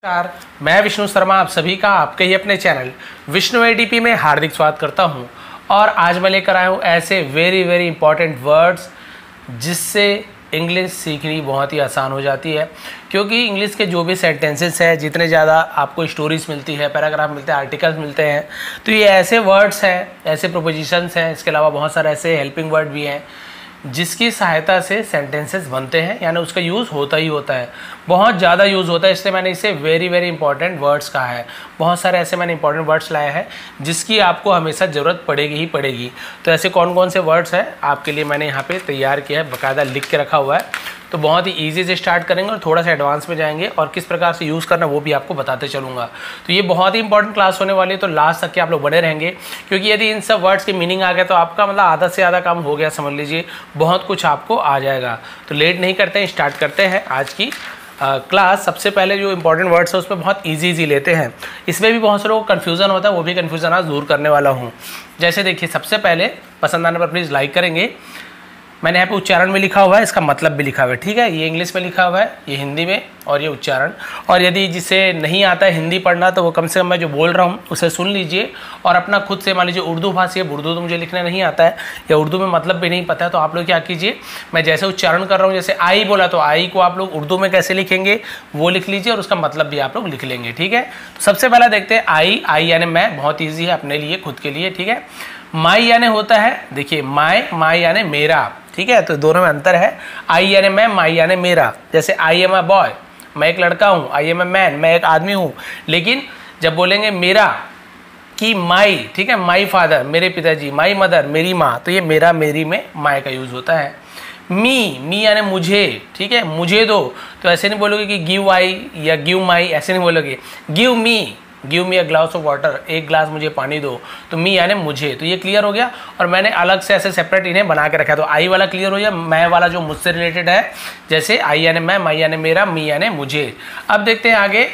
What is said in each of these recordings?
नमस्कार, मैं विष्णु शर्मा आप सभी का आपके ही अपने चैनल विष्णु एडीपी में हार्दिक स्वागत करता हूं। और आज मैं लेकर आया हूं ऐसे वेरी इंपॉर्टेंट वर्ड्स जिससे इंग्लिश सीखनी बहुत ही आसान हो जाती है। क्योंकि इंग्लिश के जो भी सेंटेंसेस हैं, जितने ज़्यादा आपको स्टोरीज मिलती है, पैराग्राफ मिलते हैं, आर्टिकल्स मिलते हैं, तो ये ऐसे वर्ड्स हैं, ऐसे प्रोपोजिशंस हैं, इसके अलावा बहुत सारे ऐसे हेल्पिंग वर्ड भी हैं जिसकी सहायता से सेंटेंसेस बनते हैं, यानी उसका यूज़ होता ही होता है, बहुत ज़्यादा यूज़ होता है। इसलिए मैंने इसे वेरी इंपॉर्टेंट वर्ड्स कहा है। बहुत सारे ऐसे मैंने इंपॉर्टेंट वर्ड्स लाए हैं जिसकी आपको हमेशा ज़रूरत पड़ेगी ही पड़ेगी। तो ऐसे कौन कौन से वर्ड्स हैं आपके लिए मैंने यहाँ पे तैयार किया है, बाकायदा लिख के रखा हुआ है। तो बहुत ही ईजी से स्टार्ट करेंगे और थोड़ा सा एडवांस में जाएंगे और किस प्रकार से यूज़ करना वो भी आपको बताते चलूँगा। तो ये बहुत ही इंपॉर्टेंट क्लास होने वाली है, तो लास्ट तक के आप लोग बने रहेंगे। क्योंकि यदि इन सब वर्ड्स की मीनिंग आ गया तो आपका मतलब आधा से ज़्यादा काम हो गया, समझ लीजिए, बहुत कुछ आपको आ जाएगा। तो लेट नहीं करते हैं, स्टार्ट करते हैं आज की क्लास। सबसे पहले जो इंपॉर्टेंट वर्ड्स है उसमें बहुत इजी लेते हैं। इसमें भी बहुत से लोगों को कन्फ्यूज़न होता है, वो भी कन्फ्यूज़न आज दूर करने वाला हूँ। जैसे देखिए, सबसे पहले पसंद आने पर प्लीज़ लाइक करेंगे। मैंने यहाँ पे उच्चारण में लिखा हुआ है, इसका मतलब भी लिखा हुआ है, ठीक है। ये इंग्लिश में लिखा हुआ है, ये हिंदी में, और ये उच्चारण। और यदि जिसे नहीं आता है हिंदी पढ़ना तो वो कम से कम मैं जो बोल रहा हूँ उसे सुन लीजिए और अपना खुद से, मान लीजिए उर्दू भाषी है, उर्दू तो मुझे लिखना नहीं आता है या उर्दू में मतलब भी नहीं पता है, तो आप लोग क्या कीजिए, मैं जैसे उच्चारण कर रहा हूँ, जैसे आई बोला तो आई को आप लोग उर्दू में कैसे लिखेंगे वो लिख लीजिए और उसका मतलब भी आप लोग लिख लेंगे, ठीक है। तो सबसे पहला देखते हैं आई यानी मैं, बहुत ईजी है अपने लिए, खुद के लिए, ठीक है। माई यानी होता है, देखिए माई यानी मेरा, ठीक है। तो दोनों में अंतर है। आई यानी मैं, माई यानी मेरा। जैसे आई एम अ बॉय, मैं एक लड़का हूँ, आई एम अ मैन, मैं एक आदमी हूँ। लेकिन जब बोलेंगे मेरा कि माई, ठीक है, माई फादर, मेरे पिताजी, माई मदर, मेरी माँ, तो ये मेरा मेरी में माई का यूज होता है। मी यानी मुझे, ठीक है, मुझे दो, तो ऐसे नहीं बोलोगे कि गिव आई या गिव माई, ऐसे नहीं बोलोगे। Give me a glass of water, एक ग्लास मुझे पानी दो, तो मी यानी मुझे। तो ये क्लियर हो गया और मैंने अलग से ऐसे सेपरेट इन्हें बना के रखा है। तो आई वाला क्लियर हो गया, मैं वाला जो मुझसे रिलेटेड है, जैसे आई यानी मैं, माई यानी मेरा, मी यानी मुझे। अब देखते हैं आगे,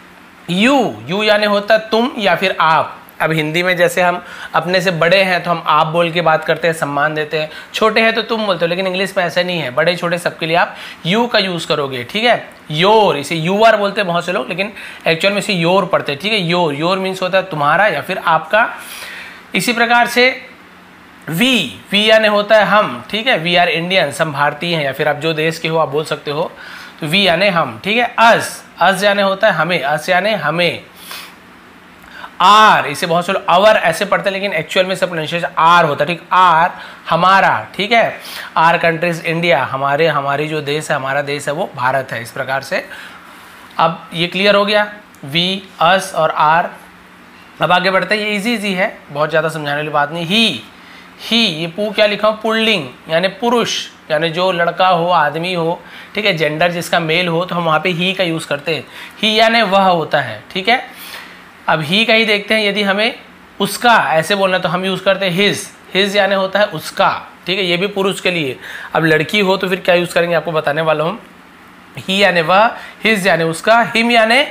यू यानी होता है तुम या फिर आप। अब हिंदी में जैसे हम अपने से बड़े हैं तो हम आप बोल के बात करते हैं, सम्मान देते हैं, छोटे हैं तो तुम बोलते हो, लेकिन इंग्लिश में ऐसा नहीं है, बड़े छोटे सबके लिए आप यू का यूज़ करोगे, ठीक है। योर, इसे यू आर बोलते हैं बहुत से लोग, लेकिन एक्चुअल में इसे योर पढ़ते हैं, ठीक है। योर मीन्स होता है तुम्हारा या फिर आपका। इसी प्रकार से वी यानी होता है हम, ठीक है। वी आर इंडियंस, हम भारतीय हैं, या फिर आप जो देश के हो आप बोल सकते हो। तो वी यानी हम, ठीक है। अस यानी होता है हमें, अस यानी हमें। आर, इसे बहुत से लोग अवर ऐसे पढ़ते हैं, लेकिन एक्चुअल में इसका प्रोनाउंसिएशन आर होता है, ठीक। आर हमारा, ठीक है। आर कंट्रीज इंडिया, हमारी जो देश है, हमारा देश है वो भारत है। इस प्रकार से अब ये क्लियर हो गया, वी, अस और आर। अब आगे बढ़ते हैं, ये इजी है, बहुत ज़्यादा समझाने वाली बात नहीं। ही, ये पू क्या लिखा हो, पुल्लिंग यानी पुरुष, यानी जो लड़का हो, आदमी हो, ठीक है, जेंडर जिसका मेल हो, तो हम वहाँ पे ही का यूज़ करते हैं। ही यानी वह होता है, ठीक है। अब ही का ही देखते हैं, यदि हमें उसका ऐसे बोलना तो हम यूज़ करते हैं हिज यानी होता है उसका, ठीक है, ये भी पुरुष के लिए। अब लड़की हो तो फिर क्या यूज़ करेंगे आपको बताने वाला हूँ। ही यानी वह, हिज यानी उसका, हिम यानी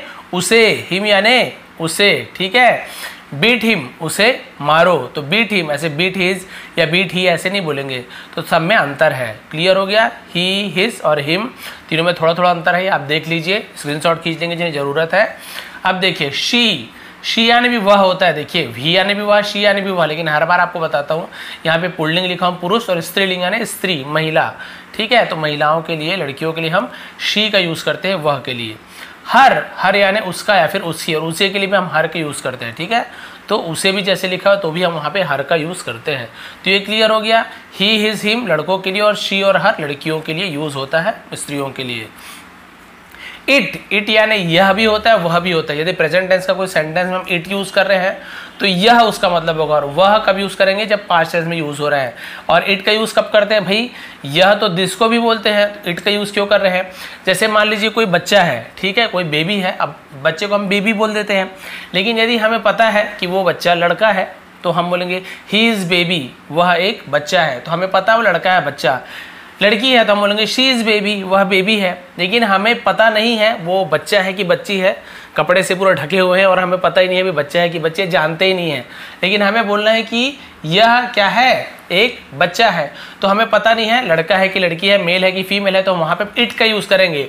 उसे, ठीक है। बीट हिम, उसे मारो, तो बीट हिम ऐसे, बीट हिज या बीट ही ऐसे नहीं बोलेंगे, तो सब में अंतर है। क्लियर हो गया, ही, हिज और हिम, तीनों में थोड़ा अंतर है, आप देख लीजिए, स्क्रीनशॉट खींच लेंगे जिन्हें ज़रूरत है। अब देखिए, शी यानी भी वह होता है, देखिए वी यानी भी वह, शी यानी भी वह, लेकिन हर बार आपको बताता हूँ, यहाँ पे पुल्लिंग लिखा हूँ पुरुष और स्त्रीलिंग यानी स्त्री, महिला, ठीक है। तो महिलाओं के लिए, लड़कियों के लिए हम शी का यूज़ करते हैं, वह के लिए। हर यानी उसका या फिर उसकी, और उसे के लिए भी हम हर का यूज़ करते हैं, ठीक है। तो उसे भी जैसे लिखा हो तो भी हम वहाँ पे हर का यूज़ करते हैं। तो ये क्लियर हो गया, ही, हिज, हिम लड़कों के लिए और शी और हर लड़कियों के लिए यूज़ होता है, स्त्रियों के लिए। इट यानी यह भी होता है, वह भी होता है। यदि प्रेजेंट टेंस का कोई सेंटेंस में हम इट यूज़ कर रहे हैं तो यह उसका मतलब होगा, और वह कब यूज़ करेंगे, जब पास्ट टेंस में यूज़ हो रहा है। और इट का यूज़ कब करते हैं भाई, यह तो दिस को भी बोलते हैं, तो इट का यूज़ क्यों कर रहे हैं। जैसे मान लीजिए कोई बच्चा है, ठीक है, कोई बेबी है, अब बच्चे को हम बेबी बोल देते हैं, लेकिन यदि हमें पता है कि वो बच्चा लड़का है तो हम बोलेंगे ही इज़ बेबी, वह एक बच्चा है, तो हमें पता है वो लड़का है, बच्चा। लड़की है तो हम बोलेंगे शी इज़ बेबी, वह बेबी है, लेकिन हमें पता नहीं है वो बच्चा है कि बच्ची है, कपड़े से पूरा ढके हुए हैं और हमें पता ही नहीं है भी बच्चा है कि बच्चे, जानते ही नहीं है, लेकिन हमें बोलना है कि यह क्या है, एक बच्चा है। तो हमें पता नहीं है लड़का है कि लड़की है, मेल है कि फीमेल है, तो वहाँ पे इट का यूज़ करेंगे।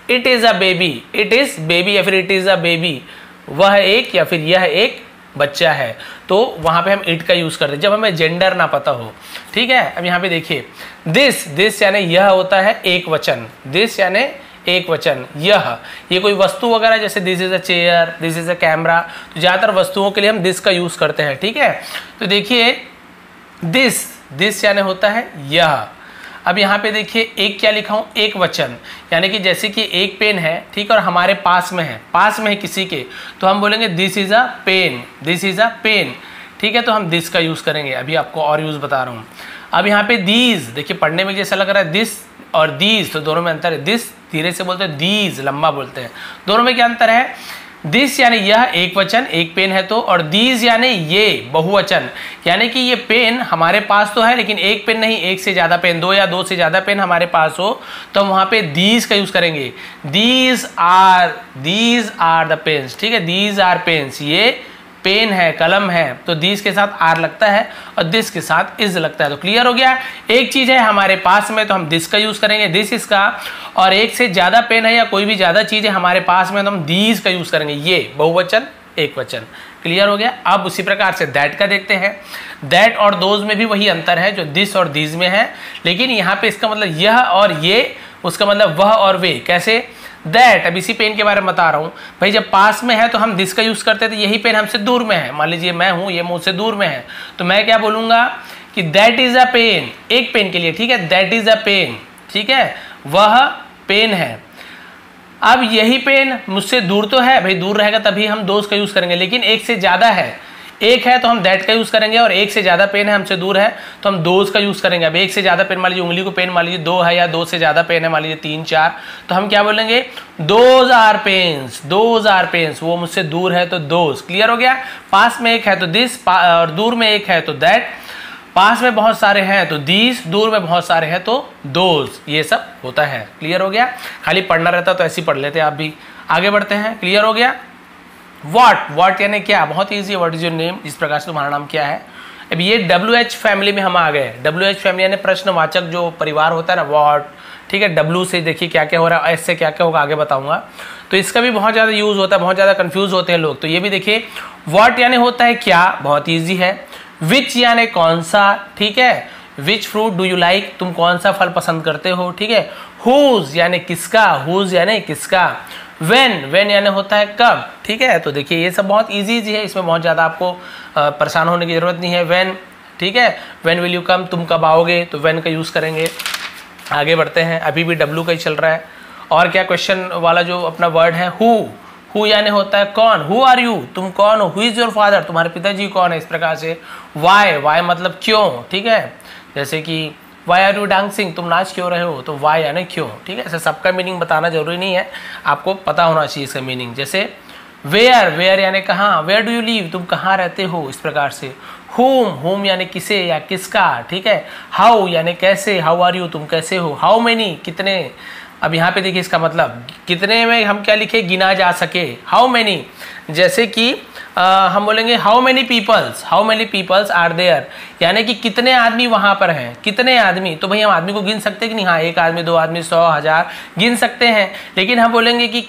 It is a baby, it is baby या फिर इट इज अ बेबी, वह एक या फिर यह एक बच्चा है, तो वहां पे हम इट का यूज करते हैं जब हमें जेंडर ना पता हो। ठीक है, अब यहाँ पे देखिए दिस, दिस यानी यह होता है एक वचन, दिस यानी एक वचन, यह, ये कोई वस्तु वगैरह जैसे this is a chair, this is a camera, तो ज्यादातर वस्तुओं के लिए हम दिस का यूज करते हैं। ठीक है, तो देखिए दिस, दिस यानी होता है यह। अब यहाँ पे देखिए एक क्या लिखा हूँ, एक वचन, यानी कि जैसे कि एक पेन है, ठीक है, और हमारे पास में है, पास में है किसी के, तो हम बोलेंगे this is a pen, this is a pen. ठीक है, तो हम दिस का यूज करेंगे, अभी आपको और यूज बता रहा हूँ। अब यहाँ पे दीज, देखिए पढ़ने में जैसा लग रहा है दिस और दीज, तो दोनों में अंतर है। दिस धीरे से बोलते हैं, दीज लंबा बोलते हैं, दोनों में क्या अंतर है। दिस यानी यह एक वचन, एक पेन है तो, और दीज यानी ये बहुवचन, यानी कि ये पेन हमारे पास तो है लेकिन एक पेन नहीं, एक से ज्यादा पेन, दो या दो से ज्यादा पेन हमारे पास हो तो हम वहां पे दीज का यूज करेंगे। These are the pens. ठीक है, दीज आर पेन्स, ये पेन है, कलम है, तो दीज के साथ आर लगता है और दिस के साथ इज लगता है। तो क्लियर हो गया, एक चीज है हमारे पास में तो हम दिस का यूज करेंगे, दिस इसका, और एक से ज्यादा पेन है या कोई भी ज्यादा चीज है हमारे पास में तो हम दीज का यूज करेंगे, ये बहुवचन एक वचन। क्लियर हो गया। अब उसी प्रकार से दैट का देखते हैं। दैट और दोज में भी वही अंतर है जो दिस और दीज में है, लेकिन यहाँ पे इसका मतलब यह और ये, उसका मतलब वह और वे। कैसे? दैट, अब इसी पेन के बारे में बता रहा हूँ भाई, जब पास में है तो हम दिस का यूज करते थे, यही पेन हमसे दूर में है, मान लीजिए मैं हूँ, ये मुझसे दूर में है, तो मैं क्या बोलूंगा कि दैट इज अ पेन, एक पेन के लिए। ठीक है, दैट इज अ पेन, ठीक है, वह पेन है। अब यही पेन मुझसे दूर तो है भाई, दूर रहेगा तभी हम दोज का यूज करेंगे, लेकिन एक से ज्यादा है, एक है तो हम दैट का यूज करेंगे, और एक से ज्यादा पेन है हमसे दूर है तो हम दोज का यूज करेंगे। अब एक से ज्यादा पेन, मान लीजिए उंगली को पेन मान लीजिए दो है, या दो से ज्यादा पेन है मान लीजिए तीन चार, तो हम क्या बोलेंगे? Those are pens, those are pens, वो मुझसे दूर है तो दोज। क्लियर हो गया। पास में एक है तो दिस, और दूर में एक है तो दैट, पास में बहुत सारे हैं तो दीस, दूर में बहुत सारे हैं तो दोज, ये सब होता है। क्लियर हो गया। खाली पढ़ना रहता तो ऐसे ही पढ़ लेते आप भी। आगे बढ़ते हैं। क्लियर हो गया। व्हाट, व्हाट यानी क्या? बहुत ईजी है। व्हाट इज योर नेम, इस प्रकार से तुम्हारा नाम क्या है। अब ये WH फैमिली में हम आ गए। WH फैमिली यानी प्रश्नवाचक जो परिवार होता है ना, व्हाट। ठीक है, W से देखिए क्या क्या हो रहा है, S से क्या क्या होगा आगे बताऊंगा। तो इसका भी बहुत ज़्यादा यूज होता है, बहुत ज़्यादा कंफ्यूज होते हैं लोग। तो ये भी देखिए, व्हाट यानी होता है क्या, बहुत ईजी है। विच यानी कौन सा, ठीक है, which fruit do you like, तुम कौन सा फल पसंद करते हो। ठीक है, हुज यानी किसका, हुज यानी किसका। वेन, वेन यानी होता है कब। ठीक है, तो देखिए ये सब बहुत इजी है, इसमें बहुत ज़्यादा आपको परेशान होने की जरूरत नहीं है। वेन, ठीक है, वेन विल यू कम, तुम कब आओगे, तो वेन का यूज़ करेंगे। आगे बढ़ते हैं, अभी भी W का ही चल रहा है। और क्या क्वेश्चन वाला जो अपना वर्ड है, हु यानी होता है कौन, हु आर यू, तुम कौन हो। हु इज योर फादर, तुम्हारे पिताजी कौन है, इस प्रकार से। वाई, वाई मतलब क्यों। ठीक है, जैसे कि वाई आर यू डांसिंग, तुम नाच क्यों रहे हो, तो वाई यानी क्यों। ठीक है, ऐसे सबका मीनिंग बताना जरूरी नहीं है, आपको पता होना चाहिए इसका मीनिंग। जैसे वेयर, वेयर यानी कहाँ, वेयर डू यू लीव, तुम कहाँ रहते हो, इस प्रकार से। होम, होम यानी किसे या किसका। ठीक है, हाउ यानी कैसे, हाउ आर यू, तुम कैसे हो। हाउ मेनी, कितने। अब यहाँ पे देखिए इसका मतलब, कितने में हम क्या लिखे, गिना जा सके। हाउ मेनी, जैसे कि हम बोलेंगे how many peoples, how many peoples are there, यानी कि कितने आदमी वहां पर हैं, कितने आदमी। तो भाई हम आदमी को गिन सकते हैं कि नहीं, हाँ एक आदमी, दो आदमी, 100, 1000 गिन सकते हैं, लेकिन हम बोलेंगे कि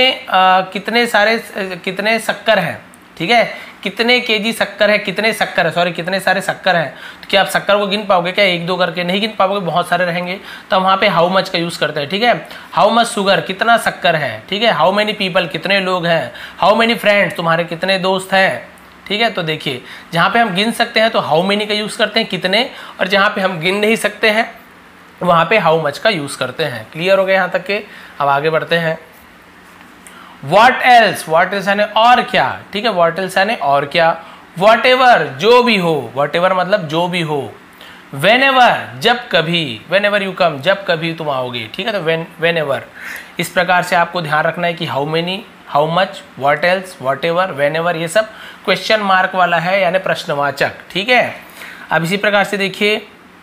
कितने सारे, कितने शक्कर हैं। ठीक है, कितने केजी शक्कर है, कितने शक्कर है, सॉरी कितने सारे शक्कर हैं। तो क्या आप शक्कर को गिन पाओगे क्या, एक दो करके नहीं गिन पाओगे, बहुत सारे रहेंगे, तो हम वहाँ पे हाउ मच का यूज़ करते हैं। ठीक है, हाउ मच शुगर, कितना शक्कर है। ठीक है, हाउ मेनी पीपल, कितने लोग हैं। हाउ मेनी फ्रेंड्स, तुम्हारे कितने दोस्त हैं। ठीक है, तो देखिए जहाँ पे हम गिन सकते हैं तो हाउ मेनी का यूज़ करते हैं, कितने, और जहाँ पे हम गिन नहीं सकते हैं वहाँ पे हाउ मच का यूज़ करते हैं। क्लियर हो गया यहाँ तक के। अब आगे बढ़ते हैं। What else, what else यानी और क्या। ठीक है, what else यानी और क्या। Whatever, जो भी हो, whatever मतलब जो भी हो। Whenever, जब कभी, whenever you come, जब कभी तुम आओगे। ठीक है, तो whenever, इस प्रकार से आपको ध्यान रखना है कि how many, how much, what else, whatever, whenever, ये सब क्वेश्चन मार्क वाला है यानी प्रश्नवाचक। ठीक है, अब इसी प्रकार से देखिए,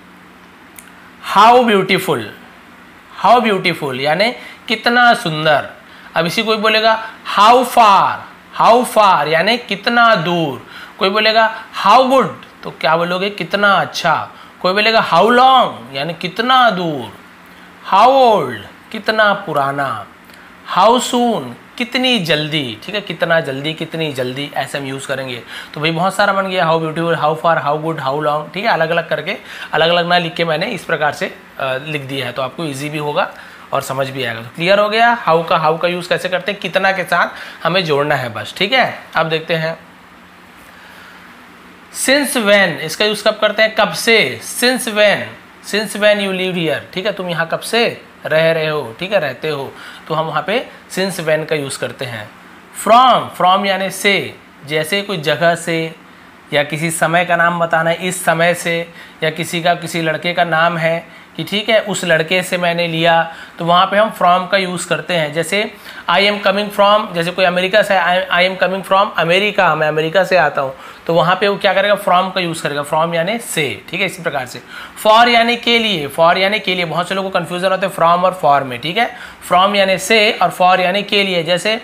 how beautiful, how beautiful यानी कितना सुंदर। अब इसी कोई बोलेगा हाउ फार, हाउ फार यानी कितना दूर। कोई बोलेगा हाउ गुड, तो क्या बोलोगे, कितना अच्छा। कोई बोलेगा हाउ लॉन्ग यानी कितना दूर। हाउ ओल्ड, कितना पुराना। हाउ सून, कितनी जल्दी, ठीक है, कितना जल्दी, कितनी जल्दी, ऐसे हम यूज़ करेंगे। तो भाई बहुत सारा बन गया, how beautiful, how far, how good, how long, ठीक है, अलग अलग करके, अलग अलग ना लिख के मैंने इस प्रकार से लिख दिया है, तो आपको ईजी भी होगा और समझ भी आएगा। तो क्लियर हो गया हाउ का यूज़ कैसे करते हैं, कितना के साथ हमें जोड़ना है बस, ठीक है। अब देखते हैं सिंस व्हेन, इसका यूज़ कब करते हैं, कब से, since when you live here, ठीक है, तुम यहाँ कब से रह रहे हो, ठीक है, रहते हो, तो हम वहाँ पे सिंस व्हेन का यूज़ करते हैं। फ्रॉम यानी से, जैसे कोई जगह से या किसी समय का नाम बताना है, इस समय से, या किसी लड़के का नाम है कि ठीक है उस लड़के से मैंने लिया, तो वहाँ पे हम फ्रॉम का यूज़ करते हैं। जैसे आई एम कमिंग फ्रॉम, जैसे कोई अमेरिका से, I am coming from America, मैं अमेरिका से आता हूँ, तो वहाँ पे वो क्या करेगा, फ्रॉम का यूज़ करेगा, फ्रॉम यानी से, ठीक है, इसी प्रकार से। फॉर यानी के लिए, बहुत से लोगों को कन्फ्यूजन होते हैं फ्रॉम और फॉर में, ठीक है, फ्रॉम यानी से और फॉर यानी के लिए। जैसे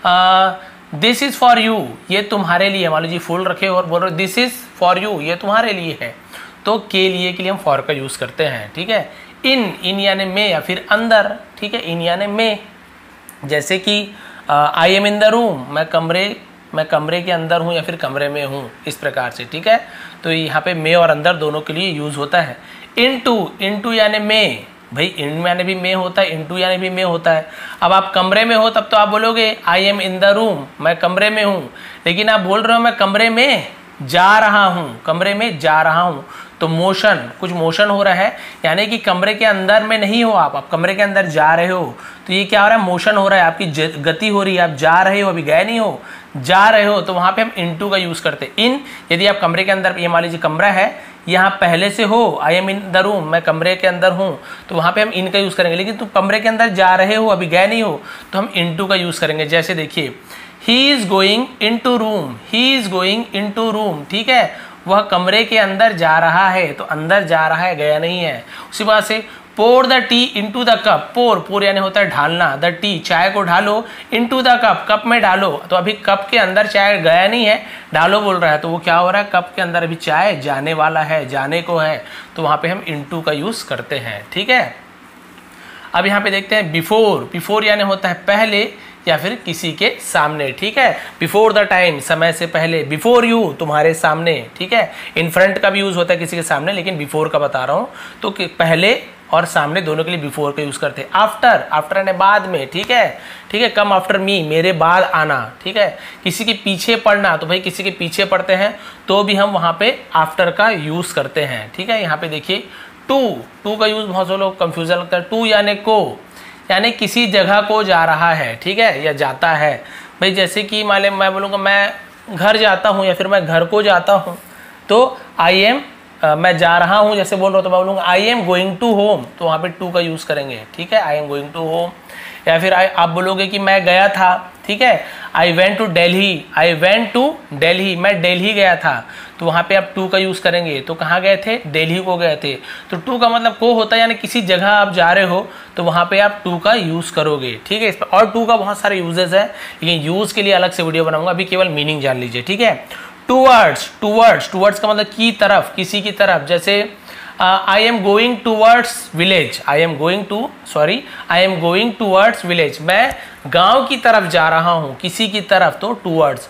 दिस इज़ फॉर यू, ये तुम्हारे लिए, मान लीजिए फूल रखे और बोल रहे हो दिस इज़ फॉर यू, ये तुम्हारे लिए है, तो के लिए हम फॉर का यूज़ करते हैं, ठीक है। इन यानी में या फिर अंदर, ठीक है, इन यानी में, जैसे कि I am in the room, मैं कमरे के अंदर हूँ या फिर कमरे में हूँ, इस प्रकार से, ठीक है। तो यहाँ पे में और अंदर दोनों के लिए यूज़ होता है। इनटू यानी में, भाई इन यानी भी में होता है, इनटू यानी भी में होता है। अब आप कमरे में हो तब तो आप बोलोगे I am in the room, मैं कमरे में हूँ, लेकिन आप बोल रहे हो मैं कमरे में जा रहा हूँ, कमरे में जा रहा हूँ, तो कुछ मोशन हो रहा है, यानी कि कमरे के अंदर में नहीं हो आप कमरे के अंदर जा रहे हो, तो ये क्या हो रहा है, मोशन हो रहा है, आपकी गति हो रही है, आप जा रहे हो, अभी गए नहीं हो, जा रहे हो, तो वहाँ पे हम इनटू का यूज़ करते हैं। इन, यदि आप कमरे के अंदर, ये मान लीजिए कमरा है, यहाँ पहले से हो, I am in the room, मैं कमरे के अंदर हूँ, तो वहाँ पे हम इन का यूज़ करेंगे, लेकिन तुम कमरे के अंदर जा रहे हो, अभी गए नहीं हो, तो हम इनटू का यूज़ करेंगे। जैसे देखिए he is going into room, he is going into room, ठीक है, वह कमरे के अंदर जा रहा है, तो अंदर जा रहा है, गया नहीं है। उसी बात से pour the tea into the cup, pour यानी होता है ढालना, द टी, चाय को ढालो, इनटू द कप में डालो, तो अभी कप के अंदर चाय गया नहीं है, डालो बोल रहा है, तो वो क्या हो रहा है, कप के अंदर अभी चाय जाने वाला है, जाने को है, तो वहाँ पे हम इनटू का यूज़ करते हैं, ठीक है। अब यहाँ पे देखते हैं बिफोर यानी होता है पहले या फिर किसी के सामने, ठीक है, बिफोर द टाइम, समय से पहले, बिफोर यू, तुम्हारे सामने, ठीक है। इन फ्रंट का भी यूज़ होता है किसी के सामने, लेकिन बिफोर का बता रहा हूँ, तो पहले और सामने दोनों के लिए बिफोर का यूज़ करते हैं। आफ्टर यानी बाद में, ठीक है, कम आफ्टर मी, मेरे बाद आना, ठीक है। किसी के पीछे पढ़ना, तो भाई किसी के पीछे पढ़ते हैं तो भी हम वहाँ पे आफ्टर का यूज़ करते हैं, ठीक है। यहाँ पे देखिए टू का यूज़ बहुत से लोग कंफ्यूजन लगता है, टू यानी को, यानी किसी जगह को जा रहा है, ठीक है, या जाता है। भाई जैसे कि मान लें मैं बोलूँगा मैं घर जाता हूँ या फिर मैं घर को जाता हूँ, तो आई एम, मैं जा रहा हूँ जैसे बोल रहा हूँ, तो मैं बोलूँगा I am going to home, तो वहाँ पे टू का यूज़ करेंगे, ठीक है, I am going to home. या फिर आप बोलोगे कि मैं गया था, ठीक है, आई वेंट टू दिल्ली, मैं दिल्ली गया था, तो वहाँ पे आप टू का यूज़ करेंगे, तो कहाँ गए थे, दिल्ली को गए थे, तो टू का मतलब को होता है, यानी किसी जगह आप जा रहे हो तो वहाँ पे आप टू का यूज़ करोगे, ठीक है। इस पर और टू का बहुत सारे यूजेस है, लेकिन यूज़ के लिए अलग से वीडियो बनाऊंगा, अभी केवल मीनिंग जान लीजिए, ठीक है। टूवर्ड्स का मतलब की तरफ, किसी की तरफ, जैसे I am going towards village, मैं गांव की तरफ जा रहा हूं, किसी की तरफ, तो टूवर्ड्स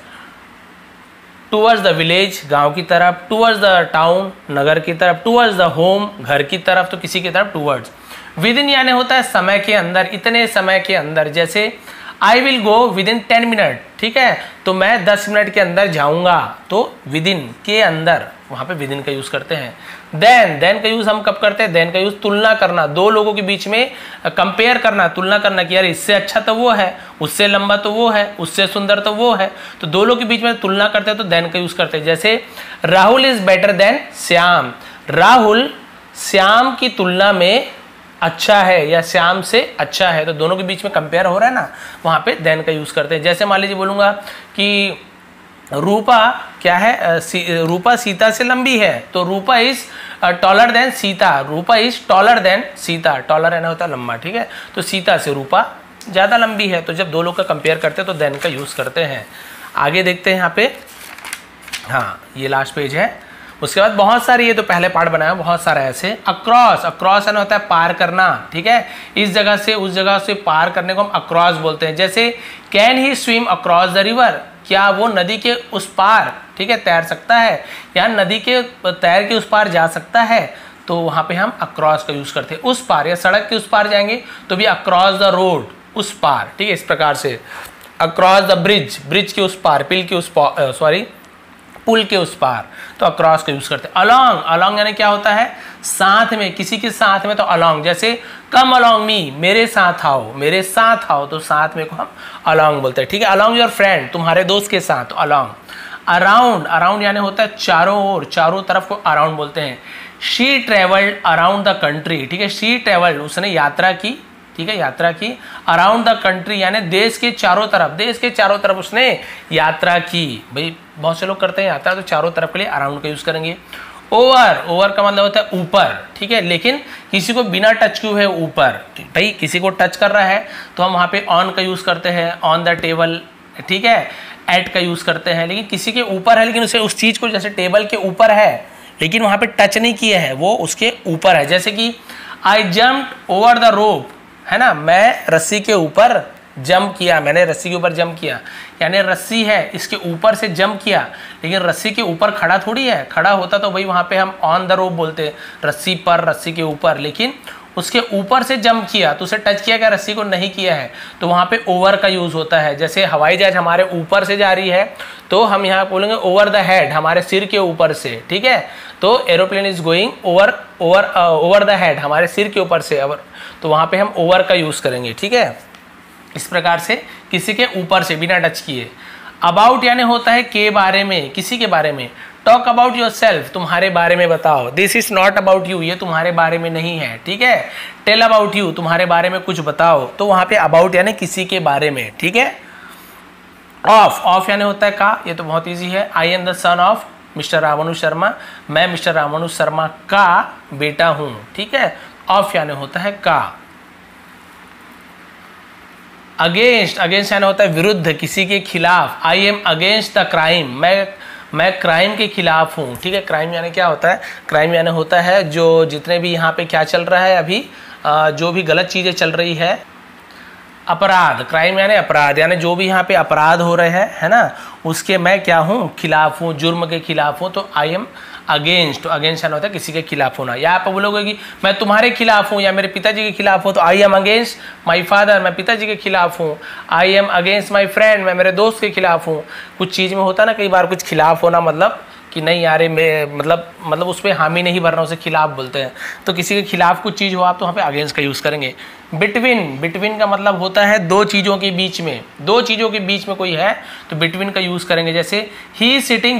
द विलेज, गांव की तरफ, टूवर्ड्स द टाउन, नगर की तरफ, टूवर्ड्स द होम, घर की तरफ, तो किसी की तरफ टूवर्ड्स। विद इन यानी होता है समय के अंदर, इतने समय के अंदर, जैसे I will go within 10 minute, ठीक है, तो मैं 10 मिनट के अंदर जाऊंगा, तो विद इन के अंदर, वहां पे विद इन का यूज करते हैं। देन का यूज हम कब करते हैं, देन का यूज तुलना करना, दो लोगों के बीच में कंपेयर करना, तुलना करना कि यार इससे अच्छा तो वो है, उससे लंबा तो वो है, उससे सुंदर तो वो है, तो दो लोगों के बीच में तुलना करते हैं तो देन का यूज करते हैं। जैसे Rahul is better than Shyam, Rahul Shyam की तुलना में अच्छा है या श्याम से अच्छा है, तो दोनों के बीच में कंपेयर हो रहा है ना, वहां पे देन का यूज करते हैं। जैसे मान लीजिए बोलूंगा कि रूपा क्या है, रूपा सीता से लंबी है, तो Rupa is taller than Sita, Rupa is taller than Sita, taller है होता है लंबा, ठीक है, तो सीता से रूपा ज्यादा लंबी है, तो जब दो लोग का कंपेयर करते हैं तो देन का यूज करते हैं। आगे देखते हैं यहाँ पे, हाँ ये लास्ट पेज है, उसके बाद बहुत सारी, ये तो पहले पार्ट बनाया, बहुत सारा ऐसे। अक्रॉस, अक्रॉस यानी होता है पार करना, ठीक है, इस जगह से उस जगह से पार करने को हम अक्रॉस बोलते हैं। जैसे can he swim across the river, क्या वो नदी के उस पार, ठीक है, तैर सकता है, या नदी के तैर के उस पार जा सकता है, तो वहां पे हम अक्रॉस का यूज करते हैं। उस पार, या सड़क के उस पार जाएंगे तो भी अक्रॉस द रोड, उस पार, ठीक है, इस प्रकार से। अक्रॉस द ब्रिज, ब्रिज के उस पार, पिल के उस पार, सॉरी पुल के उस पार, तो अक्रॉस का यूज करते हैं। अलोंग, अलोंग यानी क्या होता है, साथ में, किसी के साथ में, तो अलोंग। जैसे कम अलोंग मी, मेरे साथ आओ, मेरे साथ आओ, तो साथ में को हम अलोंग बोलते हैं, ठीक है। अलोंग योर फ्रेंड, तुम्हारे दोस्त के साथ, तो अलोंग। अराउंड, अराउंड यानी होता है चारों ओर, चारों तरफ को अराउंड बोलते हैं। She travelled around the country, ठीक है, शी ट्रेवल्ड, उसने यात्रा की, ठीक है, यात्रा की। अराउंड द कंट्री यानी देश के चारों तरफ, देश के चारों तरफ उसने यात्रा की। भाई बहुत से लोग करते हैं यात्रा, तो चारों तरफ के लिए अराउंड का यूज करेंगे। ओवर, ओवर का मतलब होता है ऊपर, ठीक है, लेकिन किसी को बिना टच किए है ऊपर, भाई किसी को टच कर रहा है तो हम वहां पे ऑन का यूज करते हैं, ऑन द टेबल, ठीक है, एट का यूज करते हैं। लेकिन किसी के ऊपर है, लेकिन उसे उस चीज को, जैसे टेबल के ऊपर है लेकिन वहां पे टच नहीं किया है, वो उसके ऊपर है। जैसे कि I jumped over the rope, है ना, मैं रस्सी के ऊपर जंप किया, मैंने रस्सी के ऊपर जंप किया, यानी रस्सी है इसके ऊपर से जंप किया, लेकिन रस्सी के ऊपर खड़ा थोड़ी है, खड़ा होता तो भाई वहां पे हम ऑन द रोप बोलते, रस्सी पर, रस्सी के ऊपर, लेकिन उसके ऊपर से जंप किया तो उसे टच किया, क्या रस्सी को नहीं किया है, तो वहां पे ओवर का यूज होता है। जैसे हवाई जहाज हमारे ऊपर से जा रही है तो हम यहाँ बोलेंगे ओवर द हेड, हमारे सिर के ऊपर से, ठीक है, तो aeroplane is going over, over the head, हमारे सिर के ऊपर से, तो वहां पे हम ओवर का यूज करेंगे, ठीक है, इस प्रकार से किसी के ऊपर से बिना टच किए। अबाउट यानी होता है के बारे में, किसी के बारे में। टॉक अबाउट योर सेल्फ, तुम्हारे बारे में बताओ। This is not about you, ये तुम्हारे बारे में नहीं है, ठीक है। टेल अबाउट यू, तुम्हारे बारे में कुछ बताओ, तो वहां पे अबाउट यानी किसी के बारे में, ठीक है। ऑफ, ऑफ यानी होता है का, ये तो बहुत ईजी है। I am the son of mister Ramanu Sharma, मैं मिस्टर रामानु शर्मा का बेटा हूं, ठीक है। ऑफ यानी होता है का। अगेंस्ट, अगेंस्ट यानी होता है विरुद्ध, किसी के खिलाफ। I am against the crime, मैं क्राइम के खिलाफ हूँ, ठीक है। क्राइम यानी क्या होता है, क्राइम यानी होता है जो जितने भी यहाँ पे क्या चल रहा है अभी, जो भी गलत चीज़ें चल रही है, अपराध। क्राइम यानी अपराध, यानी जो भी यहाँ पे अपराध हो रहे हैं, है ना, उसके मैं क्या हूँ, खिलाफ हूँ, जुर्म के खिलाफ हूँ, तो आई एम अगेंस्ट। तो अगेंस्ट यानी होता है किसी के खिलाफ होना। या आप बोलोगे कि मैं तुम्हारे खिलाफ हूँ या मेरे पिताजी के खिलाफ हूँ, तो I am against my father, मैं पिताजी के खिलाफ हूँ। I am against my friend, मैं मेरे दोस्त के खिलाफ हूँ। कुछ चीज़ में होता है ना कई बार, कुछ खिलाफ होना मतलब कि नहीं यार मैं मतलब उस पर हामी नहीं भरना, उसे खिलाफ बोलते हैं। तो किसी के खिलाफ कुछ चीज़ हो आप, तो वहाँ पे अगेंस्ट का यूज़ करेंगे। बिटवीन, बिटवीन का मतलब होता है दो चीज़ों के बीच में, दो चीज़ों के बीच में कोई है तो बिटवीन का यूज़ करेंगे। जैसे he is sitting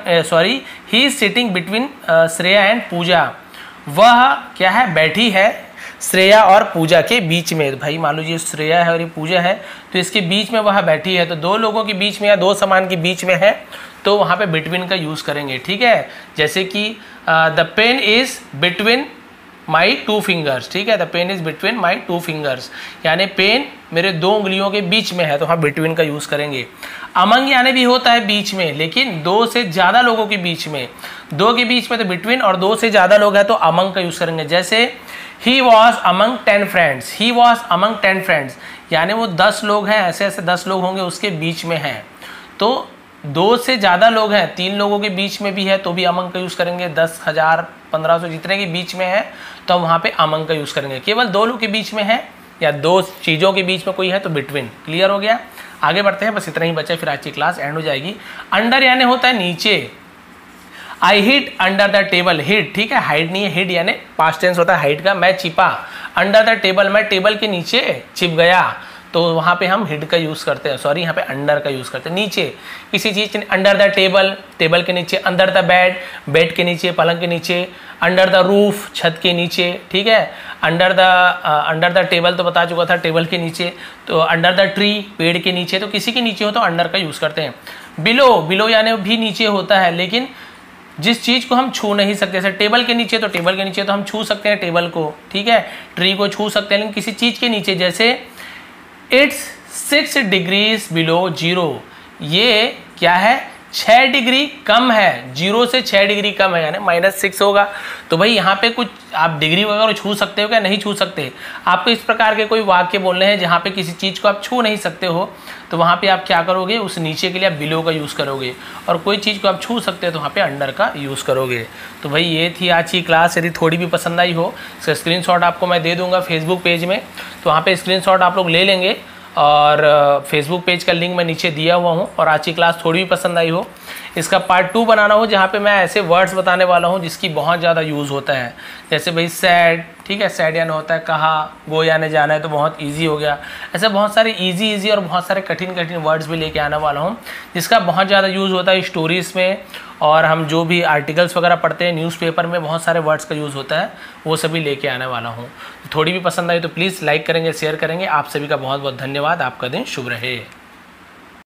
between Shreya and Puja, वह क्या है, बैठी है श्रेया और पूजा के बीच में। भाई मान लो ये श्रेया है और ये पूजा है, तो इसके बीच में वह बैठी है, तो दो लोगों के बीच में या दो सामान के बीच में है, तो वहाँ पे बिटवीन का यूज़ करेंगे, ठीक है। जैसे कि the pen is between my two fingers, ठीक है, the pen is between my two fingers, यानी पेन मेरे दो उंगलियों के बीच में है, तो हम बिटवीन का यूज़ करेंगे। अमंग यानी भी होता है बीच में, लेकिन दो से ज़्यादा लोगों के बीच में, दो के बीच में तो बिटवीन, और दो से ज़्यादा लोग हैं तो अमंग का यूज़ करेंगे। जैसे he was among 10 friends, he was among 10 friends, यानी वो 10 लोग हैं, ऐसे ऐसे 10 लोग होंगे उसके बीच में हैं। तो दो से ज़्यादा लोग हैं, 3 लोगों के बीच में भी है तो भी अमंग का यूज़ करेंगे। 10,000 1500 जितने के बीच में है तो हम वहाँ पे अमंग का यूज़ करेंगे। केवल दो लोग के बीच में है या दो चीज़ों के बीच में कोई है तो बिटवीन। क्लियर हो गया, आगे बढ़ते हैं, बस इतना ही बचा, फिर आज की क्लास एंड हो जाएगी। अंडर यानी होता है नीचे। I hid under the table, hid, ठीक है, हाइड नहीं है, हिड यानी पास्ट टेंस होता है हाइड का। मैं छिपा, अंडर द टेबल, मैं टेबल के नीचे छिप गया, तो वहाँ पे हम हिड का यूज़ करते हैं, सॉरी यहाँ पे अंडर का यूज़ करते हैं। नीचे किसी चीज़ के, अंडर द टेबल, टेबल के नीचे, अंडर द बेड, बेड के नीचे, पलंग के नीचे, अंडर द रूफ, छत के नीचे, ठीक है। अंडर द टेबल तो बता चुका था, टेबल के नीचे, तो अंडर द ट्री, पेड़ के नीचे, तो किसी के नीचे हो तो अंडर का यूज़ करते हैं। बिलो, बिलो यानी भी नीचे होता है, लेकिन जिस चीज़ को हम छू नहीं सकते, जैसे टेबल के नीचे, तो टेबल के नीचे तो हम छू सकते हैं टेबल को, ठीक है, ट्री को छू सकते हैं, लेकिन किसी चीज़ के नीचे, जैसे इट्स 6 डिग्रीज बिलो जीरो, ये क्या है, 6 डिग्री कम है, 0 से 6 डिग्री कम है, यानी -6 होगा। तो भाई यहाँ पे कुछ आप डिग्री वगैरह छू सकते हो क्या? नहीं छू सकते। आपको इस प्रकार के कोई वाक्य बोलने हैं जहाँ पे किसी चीज़ को आप छू नहीं सकते हो, तो वहाँ पे आप क्या करोगे? उस नीचे के लिए आप बिलो का यूज़ करोगे, और कोई चीज़ को आप छू सकते हो तो वहाँ पे अंडर का यूज़ करोगे। तो भाई ये थी आज की क्लास। यदि थोड़ी भी पसंद आई हो इसका स्क्रीनशॉट आपको मैं दे दूँगा फेसबुक पेज में, तो वहाँ पे स्क्रीनशॉट आप लोग ले लेंगे, और फेसबुक पेज का लिंक मैं नीचे दिया हुआ हूँ। और आज की क्लास थोड़ी भी पसंद आई हो, इसका पार्ट 2 बनाना हो जहाँ पे मैं ऐसे वर्ड्स बताने वाला हूँ जिसकी बहुत ज़्यादा यूज़ होता है, जैसे भाई सैड, ठीक है, सैड यानी होता है कहा, गो यानी जाना है, तो बहुत इजी हो गया। ऐसे बहुत सारे इजी और बहुत सारे कठिन वर्ड्स भी लेके आने वाला हूँ जिसका बहुत ज़्यादा यूज़ होता है स्टोरीज़ में, और हम जो भी आर्टिकल्स वगैरह पढ़ते हैं न्यूज़पेपर में बहुत सारे वर्ड्स का यूज़ होता है, वो सभी लेके आने वाला हूँ। थोड़ी भी पसंद आई तो प्लीज़ लाइक करेंगे, शेयर करेंगे। आप सभी का बहुत बहुत धन्यवाद। आपका दिन शुभ रहे।